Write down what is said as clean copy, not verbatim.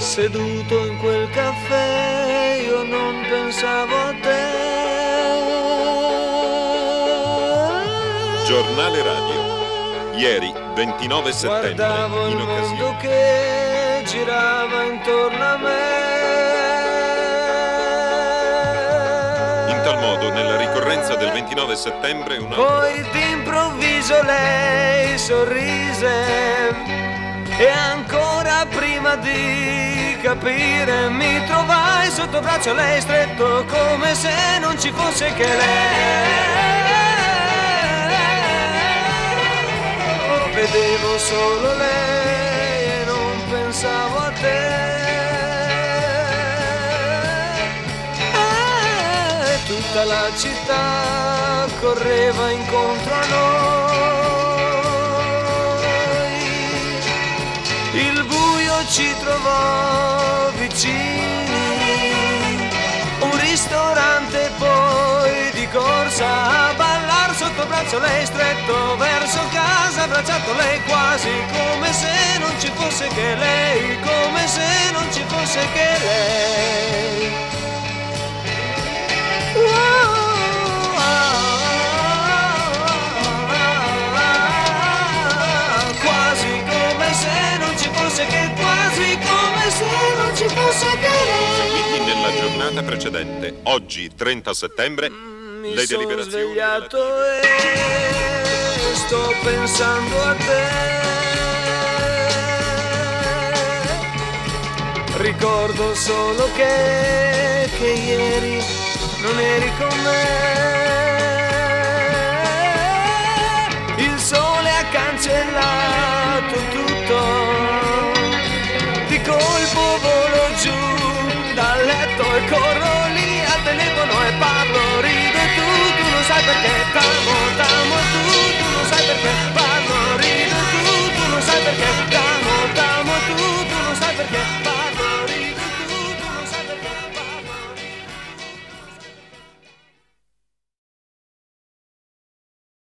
Seduto in quel caffè io non pensavo a te. Giornale radio. Ieri, 29 settembre, Guardavo il in mondo occasione. che girava intorno a me. In tal modo, nella ricorrenza del 29 settembre, un altro... Poi d'improvviso lei sorrise e ancora prima di capire mi trovai sotto braccio a lei stretto come se non ci fosse che lei. Vedevo solo lei e non pensavo a te. Tutta la città correva incontro a noi. Il buio ci trovò vicini, un ristorante poi di corsa a ballar sotto braccio lei stretto verso casa, abbracciato lei quasi come se non ci fosse che lei, come se non ci fosse che lei. Quasi come se non ci fosse che, quasi come se non ci fosse che lei. Seguiti nella giornata precedente, oggi 30 settembre, le Sono deliberazioni svegliato relative. e sto pensando a te. Ricordo solo che ieri non eri con me. Il sole ha cancellato tutto, di colpo volo giù dal letto e corro